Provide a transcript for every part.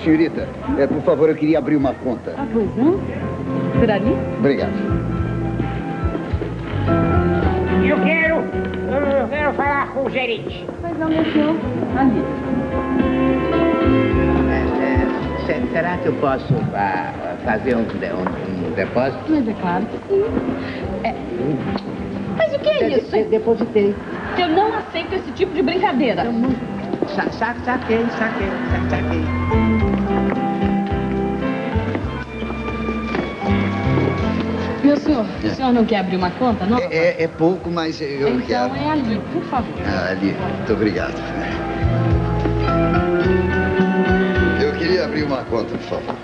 Senhorita, por favor, eu queria abrir uma conta. Ah, pois não? Por ali? Obrigado. Eu quero falar com o gerente. Pois não, meu senhor. Ali. Será que eu posso fazer um depósito? Mas é claro que sim. Mas o que é isso? Depositei. Eu não aceito esse tipo de brincadeira. Saquei. Meu senhor, o senhor não quer abrir uma conta, não? É pouco, mas eu então quero. Então é ali, por favor. Ali. Muito obrigado. Eu queria abrir uma conta, por favor.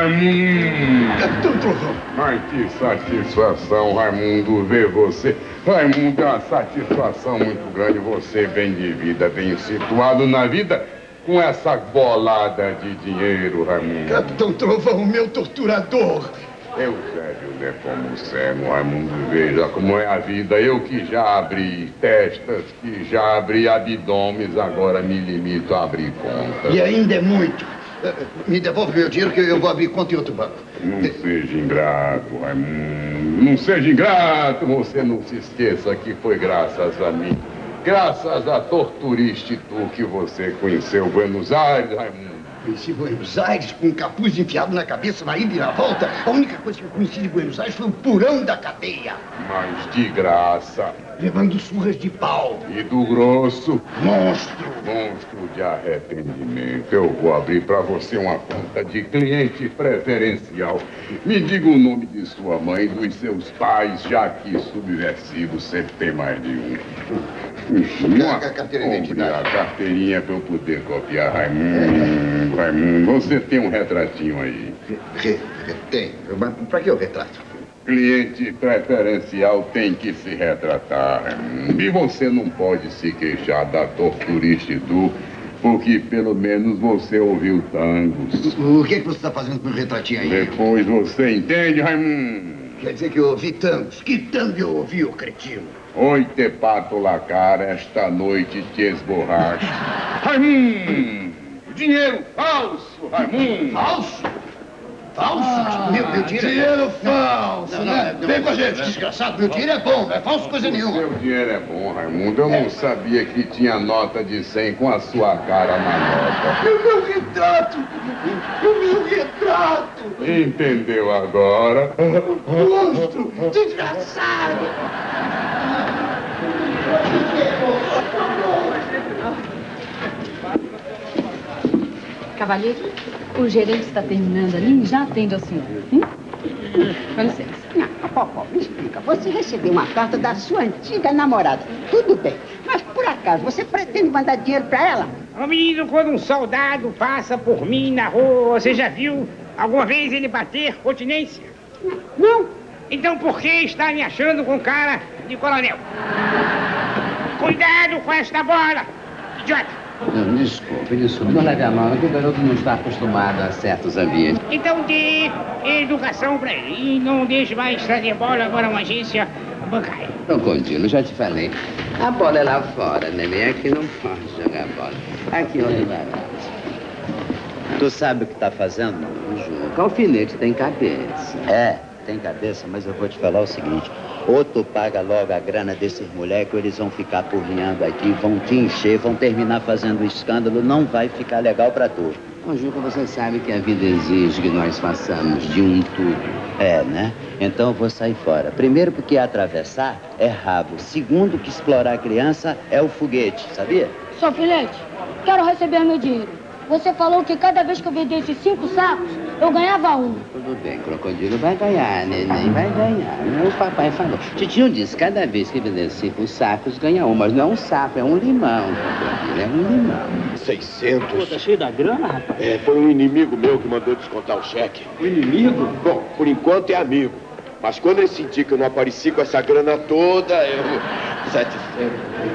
Raimundo! Ai, que satisfação, Raimundo, ver você. Raimundo, é uma satisfação muito grande. Você bem de vida, bem situado na vida, com essa bolada de dinheiro, Raimundo. Capitão Trovão, meu torturador. Eusébio Nepomuceno, Raimundo, veja como é a vida. Eu que já abri testas, que já abri abdômenes, agora me limito a abrir conta. E ainda é muito. Me devolve meu dinheiro que eu vou abrir conta em outro banco. Não seja ingrato, Raimundo. Não seja ingrato. Você não se esqueça que foi graças a mim. Graças a Torturiste Tu que você conheceu Buenos Aires, Raimundo. Conheci Buenos Aires com um capuz enfiado na cabeça na ida e na volta. A única coisa que eu conheci de Buenos Aires foi o porão da cadeia. Mas de graça. Levando surras de pau. E do grosso. Monstro. Monstro de arrependimento. Eu vou abrir para você uma conta de cliente preferencial. Me diga o nome de sua mãe e dos seus pais, já que subversivo sempre tem mais de um. A carteira de identidade. A carteirinha para eu poder copiar, Raimundo. Raimundo, você tem um retratinho aí. Tem. Para que o retrato? Cliente preferencial tem que se retratar, Raimundo. E você não pode se queixar da Torturiste Tu, porque pelo menos você ouviu tangos. O que você está fazendo com o retratinho aí? Depois você entende, Raimundo? Quer dizer que eu ouvi tangos? Que tango eu ouvi, ô cretino? Oi, te pato la cara, esta noite te esborracho. Raimundo! Dinheiro falso, Raimundo! Falso? Falso? Meu dinheiro é dinheiro falso, né? Vem com a gente, desgraçado. Meu dinheiro é bom, não é falso coisa nenhuma. Meu dinheiro é bom, Raimundo. Eu não sabia que tinha nota de 100 com a sua cara na nota. O meu retrato! O meu retrato! Entendeu agora? Monstro! Desgraçado! Cavalheiro, o gerente está terminando ali e já atende ao senhor. Com licença. Popó, me explica. Você recebeu uma carta da sua antiga namorada. Tudo bem. Mas, por acaso, você pretende mandar dinheiro para ela? Ô menino, quando um soldado passa por mim na rua, você já viu alguma vez ele bater continência? Não. Então por que está me achando com cara de coronel? Cuidado com esta bola, idiota! Não, desculpe. Não leve a mão, é que o garoto não está acostumado a certos ambientes. Então dê educação pra ele e não deixe mais trazer bola agora a uma agência bancária. Não, Condilo, já te falei. A bola é lá fora, neném. Aqui não pode jogar bola. Aqui, olha barato. Tu sabe o que tá fazendo? O alfinete tem cabeça. Tem cabeça, mas eu vou te falar o seguinte. Ou tu paga logo a grana desses moleques, ou eles vão ficar porrinhando aqui, vão te encher, vão terminar fazendo escândalo, não vai ficar legal pra tu. Ô, Juca, você sabe que a vida exige que nós façamos de um tudo. Né? Então eu vou sair fora. Primeiro porque atravessar é rabo. Segundo que explorar a criança é o foguete, sabia? Seu filete, quero receber meu dinheiro. Você falou que cada vez que eu vendesse 5 sacos, eu ganhava um. Tudo bem, Crocodilo vai ganhar, neném, vai ganhar. O papai falou. Titio disse, cada vez que vender 5 sacos, ganha um. Mas não é um saco, é um limão, Crocodilo, é um limão. 600. Pô, tá cheio da grana, rapaz? Foi um inimigo meu que mandou descontar o cheque. Um inimigo? Bom, por enquanto é amigo. Mas quando ele sentir que eu não apareci com essa grana toda, eu... satisfeito.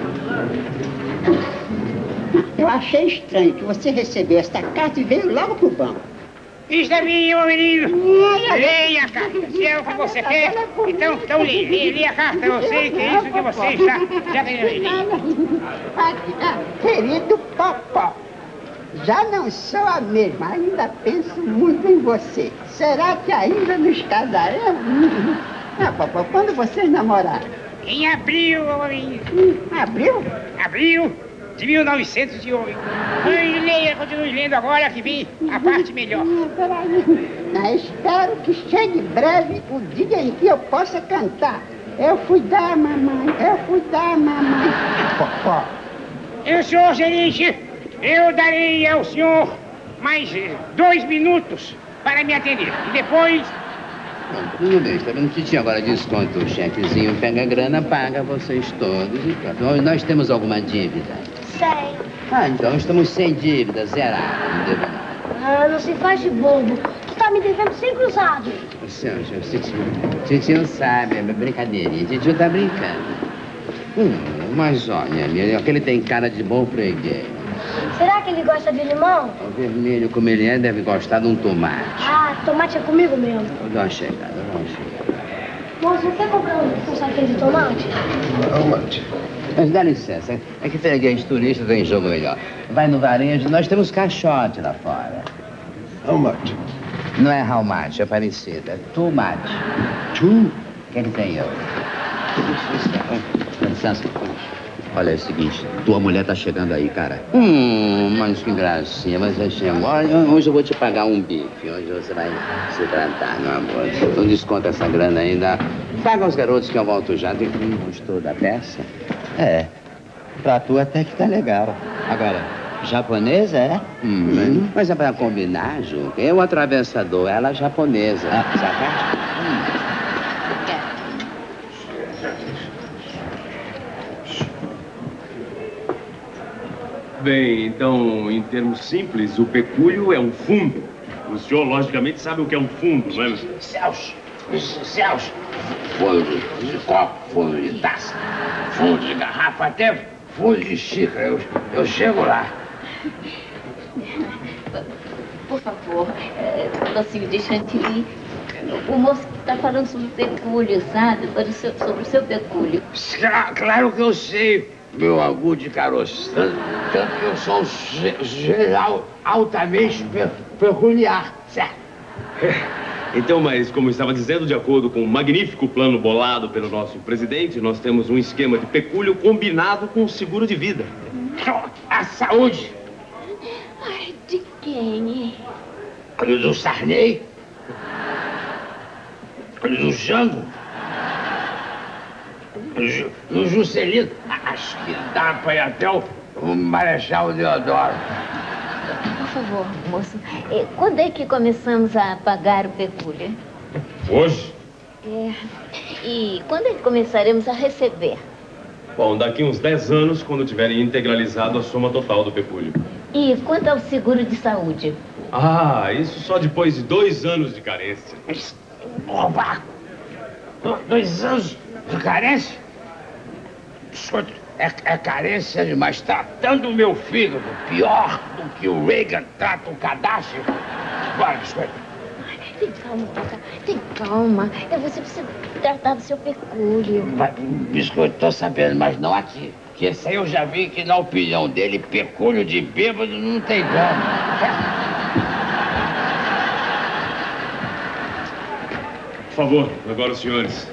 Eu achei estranho que você recebeu esta carta e veio logo pro banco. Isso é minha, meu menino. Leia a carta. Se é o que você quer, então leia a carta. Eu sei que é isso que você já ganhou. Querido Popó, Já não sou a mesma, ainda penso muito em você. Será que ainda nos casaremos? Ah, papai, quando vocês namoraram? Em abril, Lourinho. Abril? Abril de 1908. Leia, continue lendo agora que vem a parte melhor. Peraí. Espero que chegue breve o dia em que eu possa cantar. Eu fui dar mamãe, eu fui dar mamãe. Popó. Eu, senhor gerente, eu darei ao senhor mais 2 minutos para me atender. E depois... Bom, tudo bem, está vendo que tinha agora desconto, o chequezinho pega a grana, paga vocês todos e pronto. Nós temos alguma dívida? Sei. Ah, então estamos sem dívida, zerado, não devo nada. Ah, não se faz de bobo. Tu tá me devendo 100 cruzados. O Titio sabe, é uma brincadeirinha, o Titio tá brincando. Mas olha, aquele tem cara de bom freguês. Será que ele gosta de limão? O vermelho, como ele é, deve gostar de um tomate. Ah, tomate é comigo mesmo. Eu dou uma chegada, eu dou uma chegada. Moço, você comprou um saquinho de tomate? Tomate. Mas dá licença, é que freguês turista tem jogo melhor. Vai no varejo, nós temos caixote lá fora. Tomate. Não é how much, é parecido, é too much. Tu? Quem que tem eu? Dá licença. Olha, é o seguinte, tua mulher tá chegando aí, cara. Mas que gracinha, mas já chegou. Olha, hoje eu vou te pagar um bife. Hoje você vai se tratar, meu amor. Não desconta essa grana ainda. Paga os garotos que eu volto já. Tem que gostou da peça? É, pra tu até que tá legal. Agora, japonesa, é? Mas é pra combinar, Ju. Eu atravessador, ela japonesa. Sacaste? Bem, então, em termos simples, o pecúlio é um fundo. O senhor, logicamente, sabe o que é um fundo, não é? Celso, fundo de copo, fundo de taça, fundo de garrafa, até fundo de xícara. Eu chego lá. Por favor, Docinho de Chantilly, o moço está falando sobre o pecúlio, sabe? Sobre o seu pecúlio. Claro que eu sei. Meu angu de caroço, tanto que eu sou um geral altamente peculiar, certo? Então, mas como eu estava dizendo, de acordo com um magnífico plano bolado pelo nosso presidente, nós temos um esquema de pecúlio combinado com o seguro de vida. A saúde. Ai, de quem? Do Sarney. Do Jango. No Juscelino, acho que dá para ir até o Marechal Deodoro. Por favor, moço, quando é que começamos a pagar o pecúlio? Hoje? E quando é que começaremos a receber? Bom, daqui uns 10 anos, quando tiverem integralizado a soma total do pecúlio. E quanto ao seguro de saúde? Ah, isso só depois de 2 anos de carência. Opa! 2 anos de carência? É carência demais, tratando o meu fígado pior do que o Reagan trata o Gaddafi. Bora, biscoito. Tem calma, Tata. Tem calma. Você precisa tratar do seu pecúlio. Biscoito, tô sabendo, mas não aqui. Que esse aí eu já vi que, na opinião dele, pecúlio de bêbado não tem dono. Por favor, agora os senhores.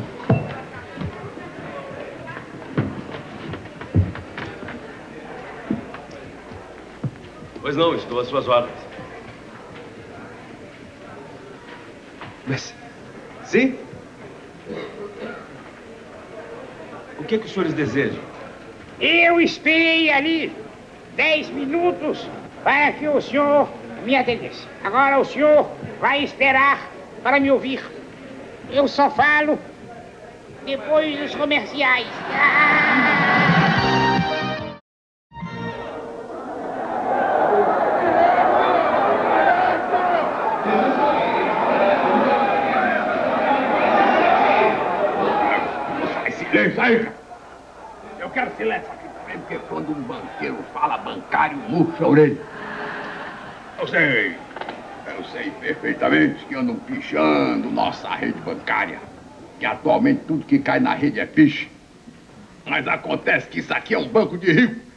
Pois não, estou às suas ordens. Mas, sim? O que é que os senhores desejam? Eu esperei ali 10 minutos para que o senhor me atendesse. Agora o senhor vai esperar para me ouvir. Eu só falo depois dos comerciais. Silêncio aí! Eu quero silêncio aqui também, porque quando um banqueiro fala bancário, murcha a orelha. Eu sei perfeitamente que andam pichando nossa rede bancária. Que atualmente tudo que cai na rede é piche. Mas acontece que isso aqui é um banco de rico.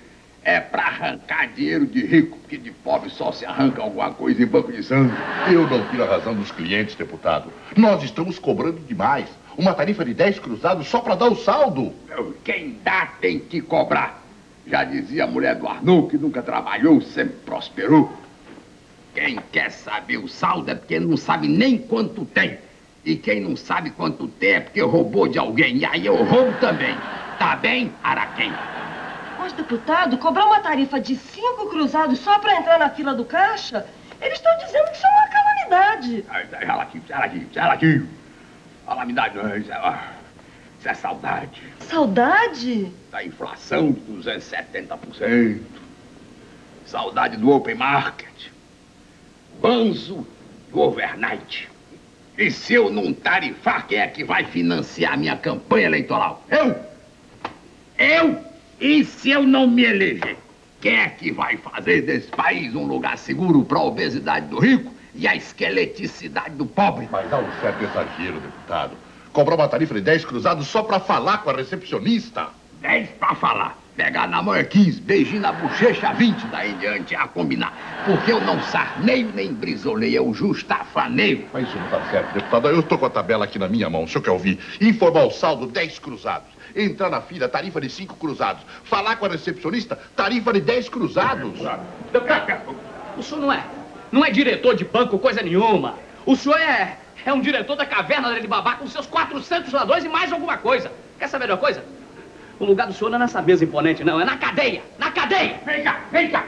é pra arrancar dinheiro de rico, porque de pobre só se arranca alguma coisa em banco de sangue. Eu não tiro a razão dos clientes, deputado. Nós estamos cobrando demais. Uma tarifa de 10 cruzados só para dar o saldo. Quem dá tem que cobrar. Já dizia a mulher do Arnaud, que nunca trabalhou, sempre prosperou. Quem quer saber o saldo é porque não sabe nem quanto tem. E quem não sabe quanto tem é porque roubou de alguém. E aí eu roubo também. Tá bem, Araquém? Mas, deputado, cobrar uma tarifa de 5 cruzados só para entrar na fila do caixa, eles estão dizendo que isso é uma calamidade. Relativa. Calamidade não, isso é saudade. Saudade? Da inflação de 270%. Saudade do open market. Banzo do overnight. E se eu não tarifar, quem é que vai financiar a minha campanha eleitoral? Eu! E se eu não me eleger? Quem é que vai fazer desse país um lugar seguro para a obesidade do rico e a esqueleticidade do pobre? Mas há um certo exagero, deputado. Cobrar uma tarifa de 10 cruzados só para falar com a recepcionista. 10 para falar. Pegar na mão é 15, beijinho na bochecha 20, daí em diante a combinar. Porque eu não sarneio nem brisolei, eu justafaneio. Mas isso não tá certo, deputado. Eu tô com a tabela aqui na minha mão, o senhor quer ouvir? Informar o saldo, 10 cruzados. Entrar na fila, tarifa de 5 cruzados. Falar com a recepcionista, tarifa de 10 cruzados. O senhor não é diretor de banco, coisa nenhuma. O senhor é um diretor da caverna da Alibaba com seus 400 ladrões e mais alguma coisa. Quer saber de uma coisa? O lugar do senhor não é nessa mesa imponente, não. É na cadeia. Na cadeia. Vem cá.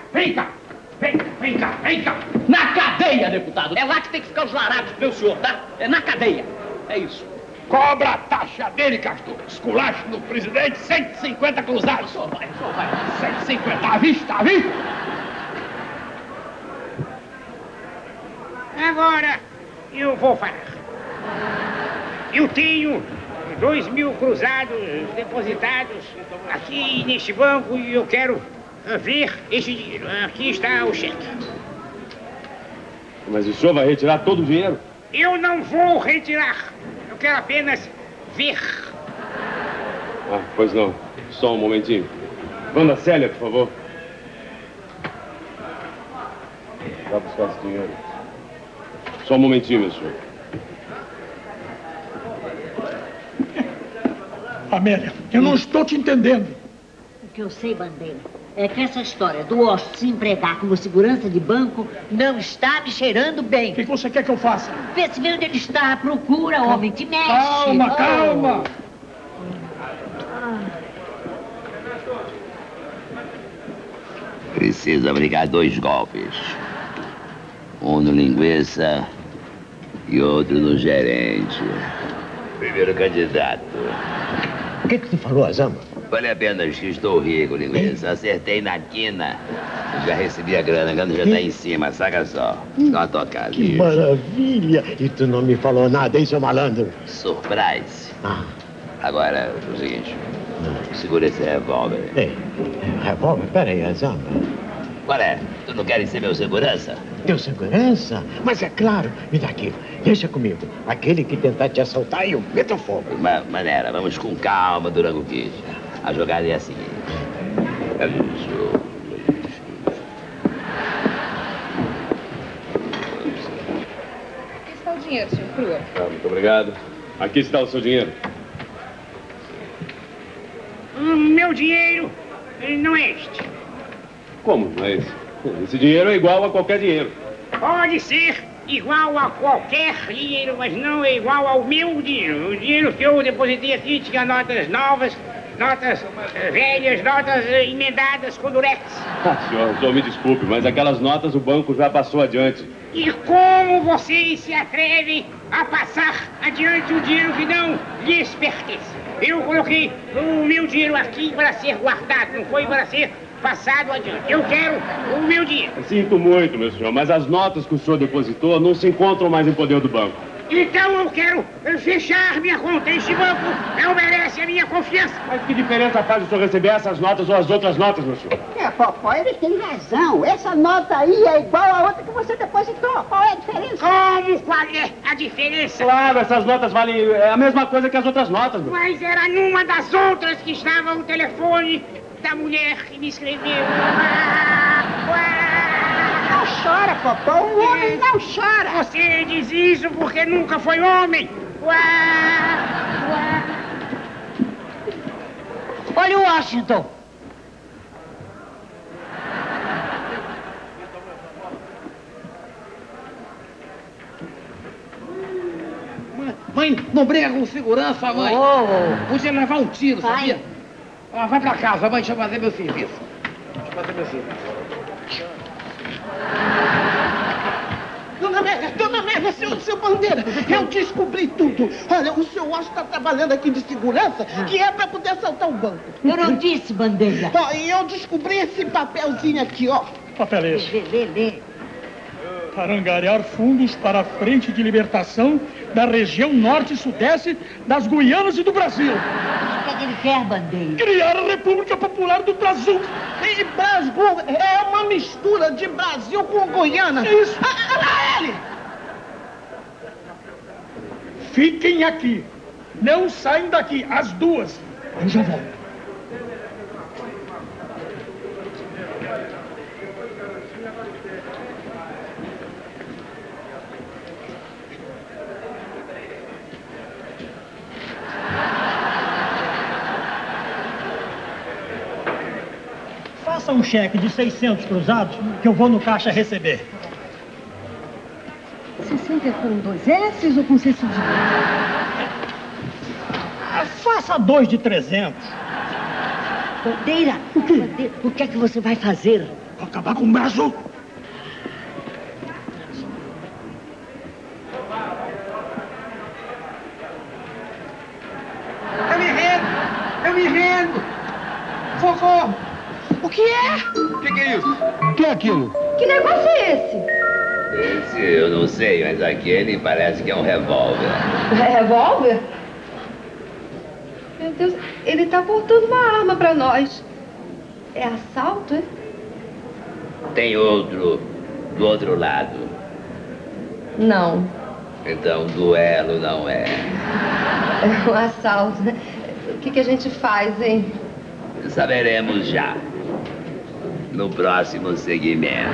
Na cadeia, deputado. É lá que tem que ficar os larados, meu senhor, tá? É na cadeia. É isso. Cobra a taxa dele, Castor. Esculacho no presidente, 150 cruzados. Só vai. 150, tá visto? Agora, eu vou falar. Eu tenho 2.000 cruzados depositados aqui neste banco e eu quero ver esse dinheiro. Aqui está o cheque. Mas o senhor vai retirar todo o dinheiro? Eu não vou retirar. Eu quero apenas ver. Ah, pois não. Só um momentinho. Wanda Célia, por favor. Vai buscar esse dinheiro. Só um momentinho, meu senhor. Amélia, eu não estou te entendendo. O que eu sei, Bandeira, é que essa história do Osto se empregar como segurança de banco não está me cheirando bem. O que você quer que eu faça? Vê se vê onde ele está, procura, homem, te mexe. Calma. Precisa abrigar 2 golpes. Um no linguiça e outro no gerente. Primeiro candidato. O que tu falou, Azama? Falei apenas que estou rico, linguiça. Acertei na quina. Já recebi a grana, já tá em cima, saca só. Dá uma tocada. Que maravilha! E tu não me falou nada, hein, seu malandro? Surprise. Agora, o seguinte. Segura esse revólver. Ei, revólver? Peraí, Azama. Qual é? Tu não queres ser meu segurança? Teu segurança? Mas é claro. Me dá aqui. Deixa comigo. Aquele que tentar te assaltar, eu meto fogo. Maneira, vamos com calma, Durango Kid. A jogada é a seguinte. Isso. Aqui está o dinheiro, senhor Crua. Muito obrigado. Aqui está o seu dinheiro. Meu dinheiro não é este. Como não é esse? Esse dinheiro é igual a qualquer dinheiro. Pode ser igual a qualquer dinheiro, mas não é igual ao meu dinheiro. O dinheiro que eu depositei aqui tinha notas novas, notas velhas, notas emendadas com durex. Senhor, me desculpe, mas aquelas notas o banco já passou adiante. E como vocês se atrevem a passar adiante o dinheiro que não lhes pertence? Eu coloquei o meu dinheiro aqui para ser guardado, não foi para ser passado adiante. Eu quero o meu dinheiro. Sinto muito, meu senhor, mas as notas que o senhor depositou não se encontram mais em poder do banco. Então eu quero fechar minha conta. Este banco não merece a minha confiança. Mas que diferença faz o senhor receber essas notas ou as outras notas, meu senhor? Popó, eles têm razão. Essa nota aí é igual a outra que você depositou. Qual é a diferença? Qual é a diferença? Claro, essas notas valem a mesma coisa que as outras notas, meu. Mas era numa das outras que estava o telefone da mulher que me escreveu. Não chora, Popó. Um homem não chora. Você diz isso porque nunca foi homem. Olha o Washington. Mãe, não briga com segurança, mãe. Podia levar um tiro, sabia? Ah, vai pra casa, mãe, deixa eu fazer meu serviço. Dona Amélia, seu Bandeira, eu descobri tudo. Olha, o seu Washington está trabalhando aqui de segurança, que é para poder assaltar o banco. Eu não disse, Bandeira. Ó, e eu descobri esse papelzinho aqui, ó. Papel esse. Lê. Para angariar fundos para a Frente de Libertação da região norte e sudeste das Guianas e do Brasil. O que é que ele quer, Bandeira? Criar a República Popular do Brasil. E Brasil é uma mistura de Brasil com Guiana. Isso. Olha ele! Fiquem aqui. Não saem daqui, as duas. Eu já volto. Faça um cheque de 600 cruzados que eu vou no caixa receber. 60 com 2 S ou com C cedilha? Faça 2 de 300. Bandeira, o que é que você vai fazer? Vou acabar com o Brasil. Eu me rendo! Socorro! O que é? O que é isso? O que é aquilo? Que negócio é esse? Esse eu não sei, mas aquele parece que é um revólver. Revólver? Meu Deus, ele tá portando uma arma pra nós. É assalto, é? Tem outro do outro lado. Não. Então, duelo não é. É um assalto. O que a gente faz, hein? Saberemos já. No próximo segmento.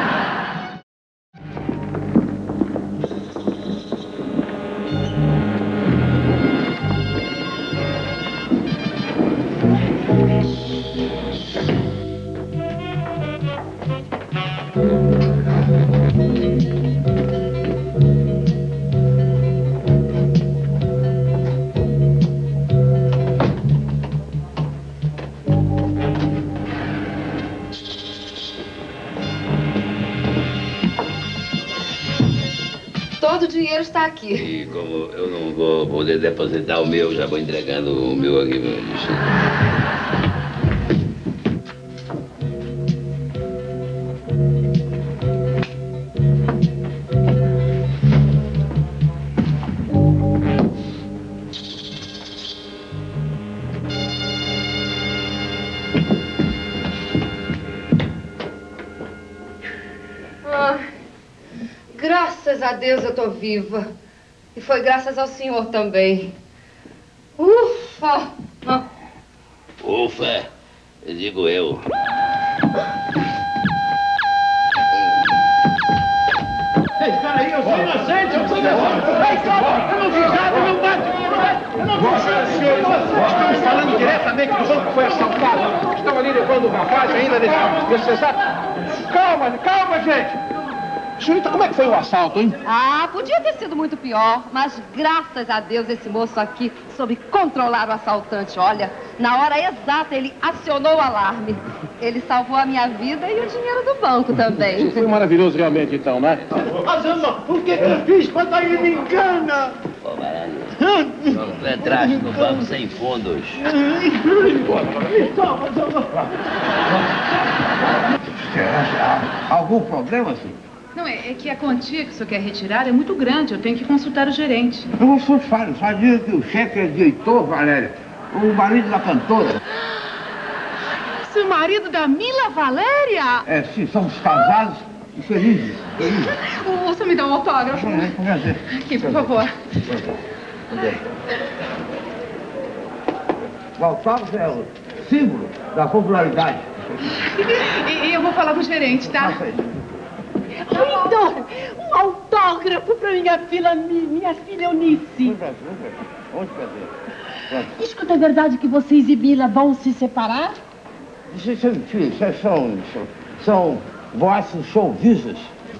Todo o dinheiro está aqui. E como eu não vou poder depositar o meu, já vou entregando o meu aqui. Graças a Deus eu tô viva. E foi graças ao senhor também. Ufa! Ufa, digo eu. Espera aí, eu sou inocente, eu sou inocente. Eu não fiz nada, eu não bato. Eu não fiz nada. Estamos falando diretamente do banco que foi assaltado. Estão ali levando o rapaz ainda nesse exato. Calma, gente. Senhorita, como é que foi o assalto, hein? Ah, podia ter sido muito pior, mas graças a Deus esse moço aqui soube controlar o assaltante. Olha, na hora exata ele acionou o alarme. Ele salvou a minha vida e o dinheiro do banco também. Foi maravilhoso realmente, então, né? Adama, o que eu fiz quando ele me engana? Pô, Baralho, tu entraste no banco sem fundos. Me toma, Adama. Algum problema, senhor? Não, é que a quantia que o senhor quer retirar é muito grande. Eu tenho que consultar o gerente. Eu sou sabia que o chefe é de Heitor, Valéria, o marido da cantora. Esse marido da Mila Valéria? É, sim, somos casados e felizes. O senhor me dá um autógrafo? Aqui, por favor. O autógrafo é símbolo da popularidade. E eu vou falar com o gerente, tá? Então, um autógrafo pra minha filha Eunice. Onde quer dizer? Escuta, é verdade que vocês e Bila vão se separar? São vossos showbizes.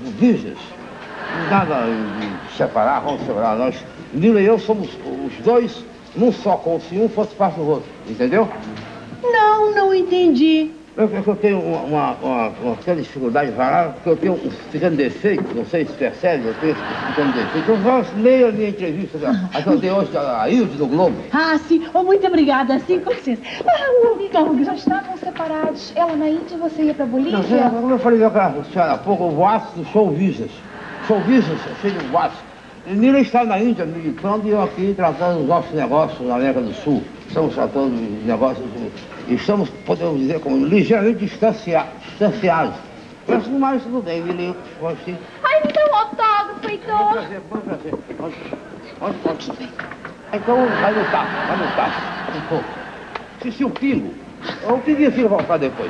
Nada de separar, vamos separar. Nós, Bila e eu, somos os dois num só, como se um fosse parte do outro. Entendeu? Não entendi. Eu tenho uma pequena dificuldade de falar, porque eu tenho um pequeno defeito, não sei se percebe, eu tenho esse pequeno defeito. Então, leia a minha entrevista, a que eu dei hoje da Hilde do Globo. Ah, sim. Oh, muito obrigada. Sim, com licença. Então, já estavam separados. Ela na Índia e você ia pra Bolívia? Não, como eu falei para a senhora há pouco, o boato do show business. Show business, cheio de boatos. Nila está na Índia militando e eu aqui tratando dos nossos negócios na América do Sul. Estamos tratando de negócios e estamos, podemos dizer, como ligeiramente distanciados. Mas no mais tudo bem, Nila. Ai, me dá um autógrafo, Heitor. Prazer. Onde pode? Então, vai lutar. Um pouco. Se o pingo. Eu queria se voltar depois.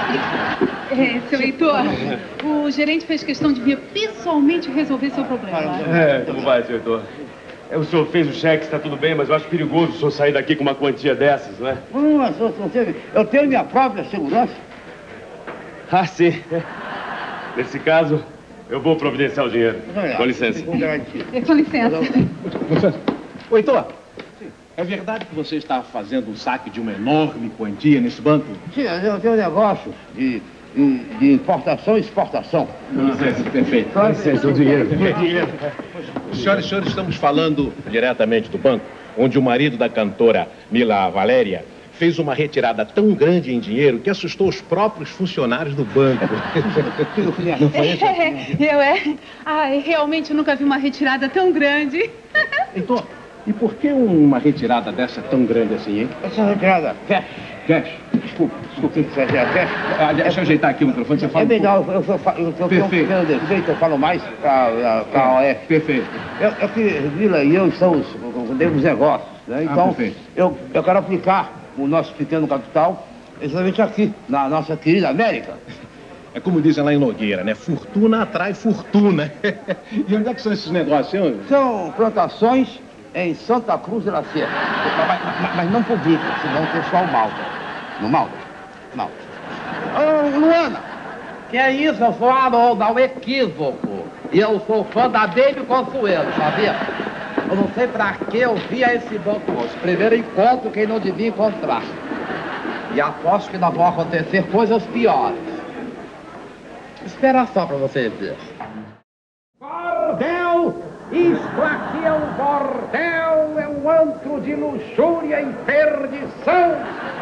Seu Heitor, o gerente fez questão de vir pessoalmente resolver seu problema. Como vai, seu Heitor? O senhor fez o cheque, está tudo bem, mas eu acho perigoso o senhor sair daqui com uma quantia dessas, não é? Eu tenho minha própria segurança. Ah, sim. Nesse caso, eu vou providenciar o dinheiro. Com licença. Com licença. Ô, Heitor, é verdade que você está fazendo um saque de uma enorme quantia nesse banco? Sim, eu tenho negócio de importação e exportação. Com licença, perfeito. Com licença, o dinheiro. Senhoras e senhores, estamos falando diretamente do banco, onde o marido da cantora Mila Valéria fez uma retirada tão grande em dinheiro que assustou os próprios funcionários do banco. Não foi isso? Realmente eu nunca vi uma retirada tão grande. Heitor, e por que uma retirada dessa tão grande assim, hein? Essa retirada, cash. Desculpa, cash. Deixa eu ajeitar aqui o microfone, você fala. É melhor, eu tenho um pequeno defeito, eu falo mais para a OF. Perfeito. É que Vila e eu estamos com negócios, né? Então, eu quero aplicar o nosso pequeno capital exatamente aqui, na nossa querida América. É como dizem lá em Nogueira, né? Fortuna atrai fortuna. E onde é que são esses negócios, hein? São plantações em Santa Cruz de la Sierra. Mas não publica, senão o pessoal malta. Não malta? Não. Luana, que é isso? Eu sou Haroldo, é um equívoco. E eu sou fã da Baby Consuelo, sabia? Eu não sei pra que eu vi a esse banco hoje. Primeiro encontro quem não devia encontrar. E aposto que não vão acontecer coisas piores. Espera só pra você ver. Bordel! Isto aqui é um bordel, é um antro de luxúria e perdição.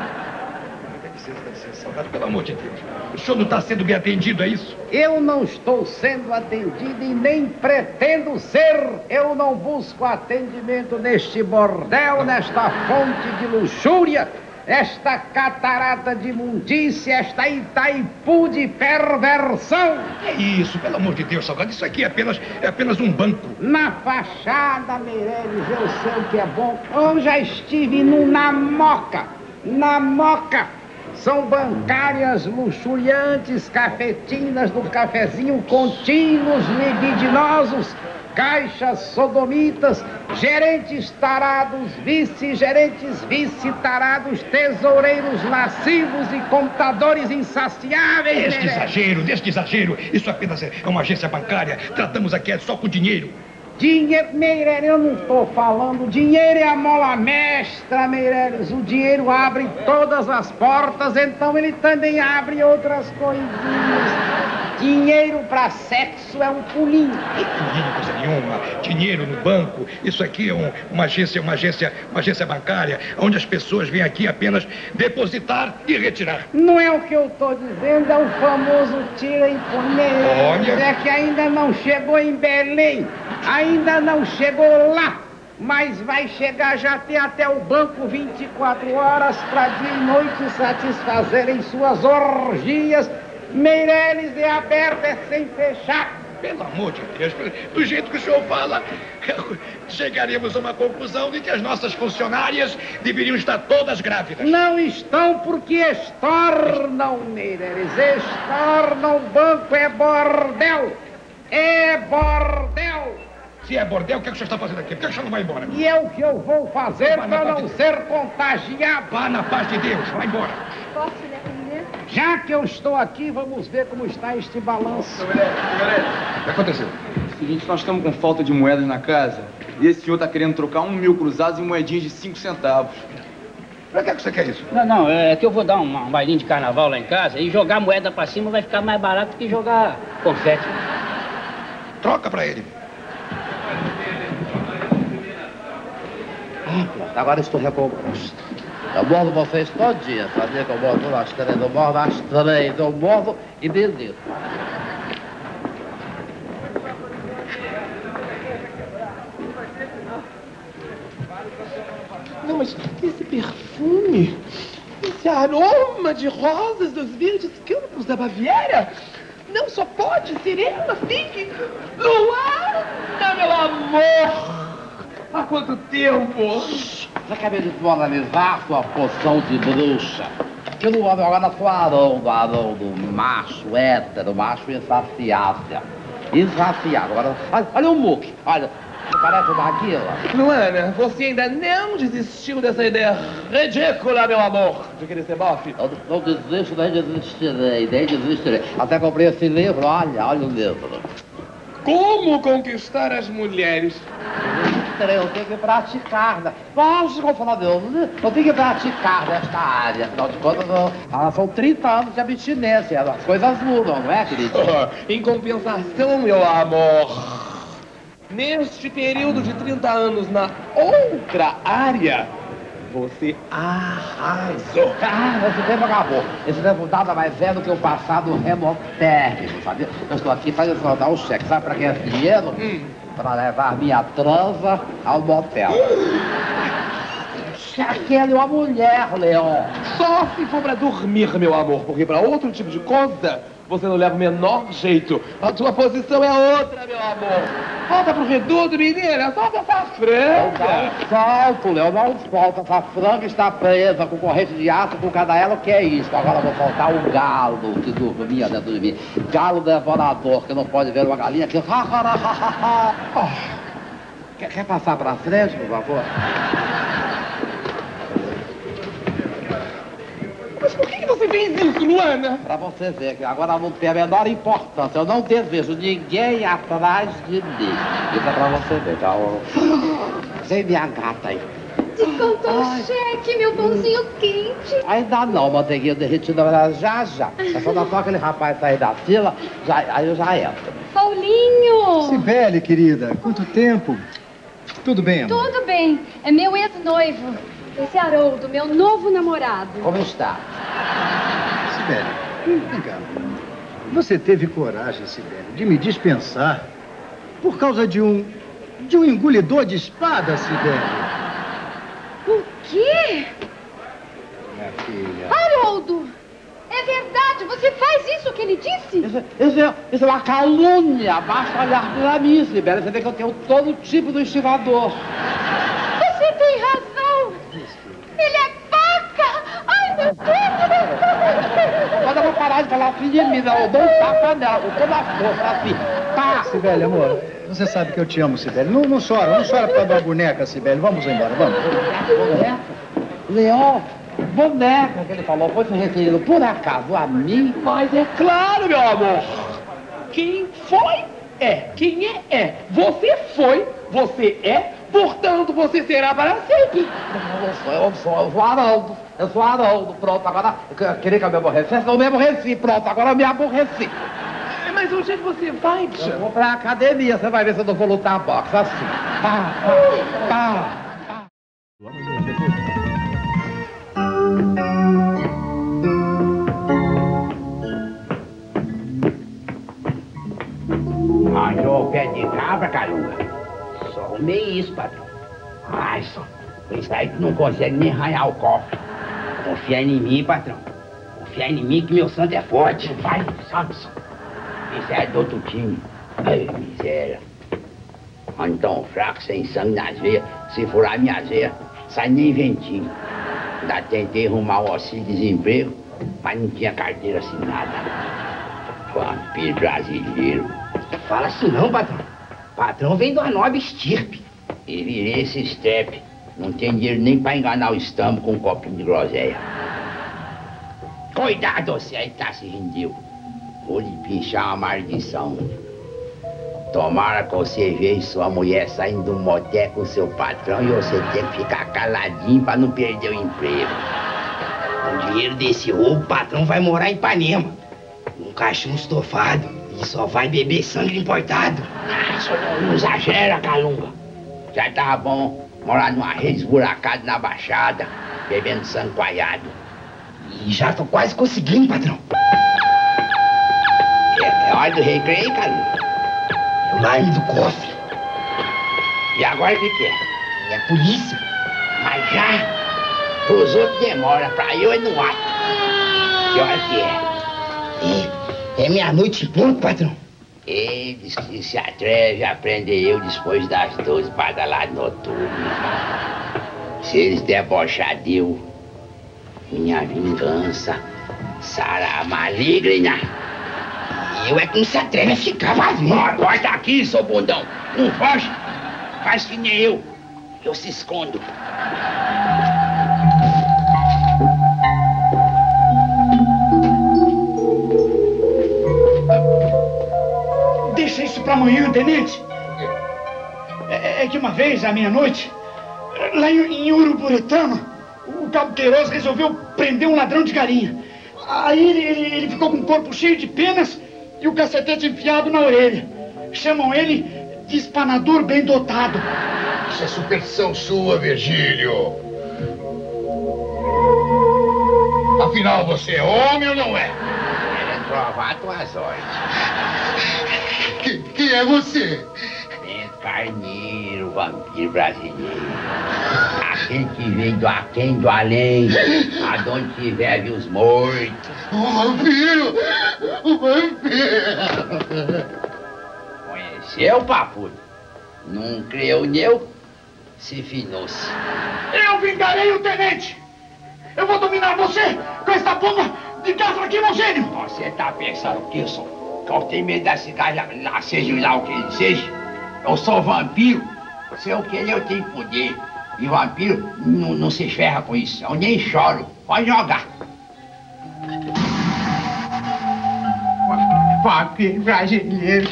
Salgado, pelo amor de Deus. O senhor não está sendo bem atendido, é isso? Eu não estou sendo atendido e nem pretendo ser. Eu não busco atendimento neste bordel, nesta fonte de luxúria, esta catarata de imundícia, esta Itaipu de perversão. É isso, pelo amor de Deus, Salgado. Isso aqui é apenas um banco. Na fachada, Meirelles, eu sei o que é bom. Eu já estive na Moca. Na Moca. São bancárias luxuriantes, cafetinas do cafezinho contínuos, libidinosos, caixas sodomitas, gerentes tarados, vice-gerentes vice-tarados, tesoureiros lascivos e computadores insaciáveis. Deste exagero. Isso apenas é uma agência bancária. Tratamos aqui só com dinheiro. Dinheiro, Meirelles, eu não estou falando. Dinheiro é a mola mestra, Meirelles. O dinheiro abre todas as portas, então ele também abre outras coisinhas. Dinheiro para sexo é um pulinho. Pulinho, coisa nenhuma. Dinheiro no banco. Isso aqui é uma agência bancária, onde as pessoas vêm aqui apenas depositar e retirar. Não é o que eu estou dizendo, é o famoso tira e põe. Olha. É que ainda não chegou em Belém. Ainda não chegou lá, mas vai chegar. Já tem até o banco 24 horas para dia e noite satisfazerem suas orgias. Meirelles é aberto, é sem fechar. Pelo amor de Deus, do jeito que o senhor fala, chegaríamos a uma conclusão de que as nossas funcionárias deveriam estar todas grávidas. Não estão porque estornam, Meireles. Estornam, banco é bordel. É bordel. Se é bordel, o que é que o senhor está fazendo aqui? Por que o senhor não vai embora? E é o que eu vou fazer para não ser contagiado. Vá na paz de Deus, vai embora. Posso lhe atender? Já que eu estou aqui, vamos ver como está este balanço. O que aconteceu? Seguinte, nós estamos com falta de moedas na casa e esse senhor está querendo trocar 1.000 cruzados em moedinhas de 5 centavos. Pra que você quer isso? Não, é que eu vou dar um bailinho de carnaval lá em casa e jogar a moeda pra cima vai ficar mais barato que jogar confete. Troca pra ele. Pronto, agora estou recomposto. Eu mordo vocês todinha, sabia que eu mordo nas três, eu mordo as três, eu mordo e delito. Não, mas esse perfume, esse aroma de rosas dos verdes campos da Baviera, não só pode ser ela, fique Luana, meu amor! Há quanto tempo? Você acabei de moralizar sua poção de bruxa. Que no homem agora sou Haroldo, macho, hétero, macho insaciável. Insaciável. Agora, olha o muque, olha. Parece uma águila. Luana, você ainda não desistiu dessa ideia ridícula, meu amor, de querer ser bofe? Eu não desisto, nem desistirei. Até comprei esse livro, olha o livro. Como conquistar as mulheres? Eu tenho que praticar, né? Lógico, eu tenho que praticar nesta área. Afinal de contas, são 30 anos de abstinência. As coisas mudam, não é, querido? Em compensação, meu amor, neste período de 30 anos na outra área, você arrasou. Esse tempo acabou. Esse tempo nada mais é do que o passado remotérrimo, sabe? Eu estou aqui para soltar o cheque. Sabe para que é esse dinheiro? Para levar minha transa ao motel. Aquele é uma mulher, Leon. Só se for para dormir, meu amor, porque para outro tipo de coisa você não leva o menor jeito. A sua posição é outra, meu amor. Volta pro reduto, menina. Solta essa franga. Solto, Leon, não solta. Essa franga está presa com corrente de aço, com cada ela. O que é isso? Agora eu vou soltar o galo que dormia dentro de mim. Galo devorador, que não pode ver uma galinha que... Quer passar pra frente, por favor? Mas por que você fez isso, Luana? Pra você ver que agora não tem a menor importância. Eu não desejo ninguém atrás de mim. Isso é pra você ver, tá? Vem minha gata aí. Descontou o cheque, meu pãozinho quente. Ainda não, manteiguinha derretida, já. É só dar só aquele rapaz sair da fila, aí eu já entro. Paulinho! Cibele, querida, quanto tempo? Tudo bem, amor? Tudo bem. É meu ex-noivo. Esse é Haroldo, meu novo namorado. Como está? Cibele, vem cá. Você teve coragem, Cibele, de me dispensar por causa de um engolidor de espada, Cibele. O quê? Minha filha. Haroldo! É verdade, você faz isso que ele disse? Isso é uma calúnia. Basta olhar pra mim, Cibele. Você vê que eu tenho todo tipo do estivador. Você tem razão. Ele é vaca! Ai, meu Deus! Mas eu vou parar de falar assim de mim, não. Eu dou um tapa nela, com toda a força, assim. Pá! Cibele, amor, você sabe que eu te amo, Cibele. Não chora por causa da boneca, Cibele. Vamos embora, vamos. Boneca? Leon, boneca que ele falou foi se referindo por acaso a mim? Mas é claro, meu amor. Quem foi, é. Quem é. Você foi, você é. Portanto, você será para sempre. Eu sou Haroldo. Eu sou Haroldo. Pronto, agora eu queria que eu me aborrecesse. Eu me aborreci. Pronto, agora eu me aborreci. Mas onde é que você vai, bicho? Eu vou pra academia. Você vai ver se eu não vou lutar boxe assim. Pá. Manjou o pé de cabra, Calunga? Só arrumei isso, patrão. Ai, só. Isso aí tu não consegue nem arranhar o cofre. Confia em mim, patrão. Confia em mim que meu santo é forte. Vai, Samson. Esse é do outro time. Ai, miséria. Ando tão fraco, sem sangue nas veias. Se furar minha veia, sai nem ventinho. Ainda tentei arrumar o auxílio-desemprego, mas não tinha carteira assinada. Vampiro brasileiro. Fala assim não, patrão. Patrão vem de uma nobre estirpe. E virei esse estepe. Não tem dinheiro nem pra enganar o estambo com um copinho de groselha. Cuidado, você aí tá se rendeu. Vou lhe pinchar uma maldição. Tomara que você veja sua mulher saindo do motel com seu patrão e você tem que ficar caladinho pra não perder o emprego. Com dinheiro desse roubo, o patrão vai morar em Ipanema. Num caixão estofado. E só vai beber sangue importado. Ah, só não exagera, Calunga. Já tava bom morar numa rede esburacada na Baixada, bebendo sangue coalhado. E já tô quase conseguindo, patrão. É hora do recreio, Calunga. É o alarme do cofre. E agora o que é? É a polícia. Mas já, pros outros demora, pra eu é no ato. Que hora que é? É meia-noite em ponto, patrão. Eles que se atrevem a prender eu depois das 12 badaladas noturnas. Se eles debochar de eu, minha vingança será maligna. Eu é que não se atreve a ficar vazio. Corta aqui, seu bundão. Não foge. Faz que nem eu. Eu se escondo. Deixa isso pra amanhã, tenente. É que uma vez, à meia-noite, lá em Uruburetama, o cabo Queiroz resolveu prender um ladrão de galinha. Aí ele ficou com o corpo cheio de penas e o cacetete enfiado na orelha. Chamam ele de espanador bem dotado. Isso é superstição sua, Virgílio. Afinal, você é homem ou não é? Querendo provar tuas ordens. Quem é você? Bento Carneiro, vampiro brasileiro. Aquele que veio do aquém, do além, aonde tiver viu os mortos. O vampiro! O vampiro! Conheceu, papudo? Não creu neu? Se finou-se. Eu vingarei o tenente! Eu vou dominar você com essa bomba de gás lacrimogênio! Você tá pensando o que eu sou? Que eu tenho medo da cidade, lá seja lá o que ele seja. Eu sou vampiro. Se eu querer, eu tenho poder. E vampiro não se ferra com isso. Eu nem choro. Pode jogar. Vampiro brasileiro.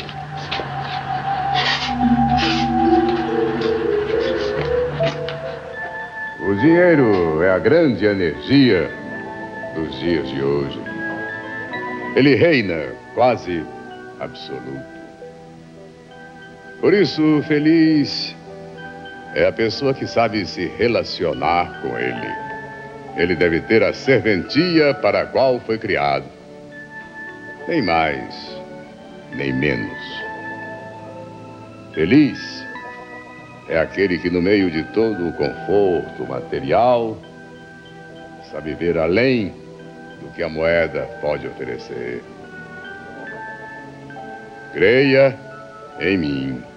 O dinheiro é a grande energia dos dias de hoje. Ele reina quase absoluto. Por isso, feliz é a pessoa que sabe se relacionar com ele. Ele deve ter a serventia para a qual foi criado. Nem mais, nem menos. Feliz é aquele que, no meio de todo o conforto material, sabe ver além do que a moeda pode oferecer. Creia em mim.